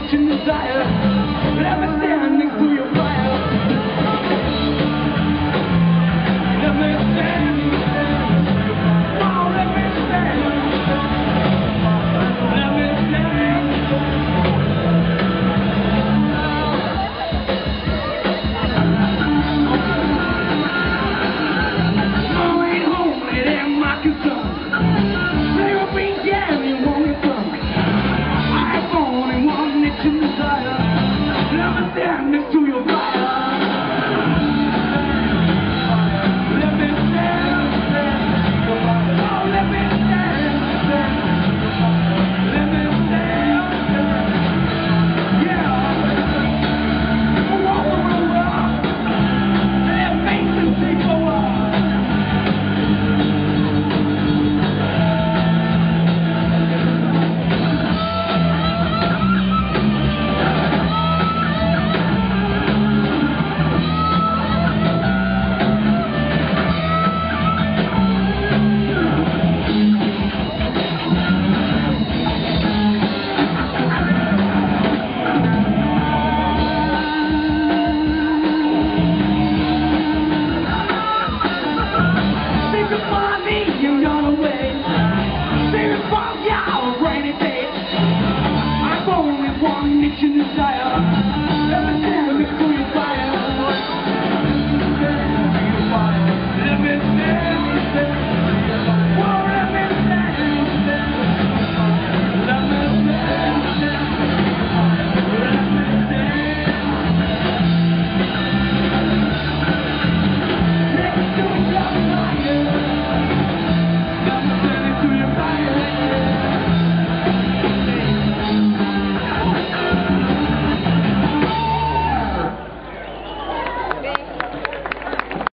itching desire. Let me stand next to your fire. Let me stand. Oh, let me stand. Let me stand. Mom ain't home, it ain't my concern. Say what we can, you won't get some. I have only one itching desire. Let me stand next to your fire. Let me stand. Oh, let me stand. Let me stand. Yeah. Walk around the world. Let Mace take over. Desire.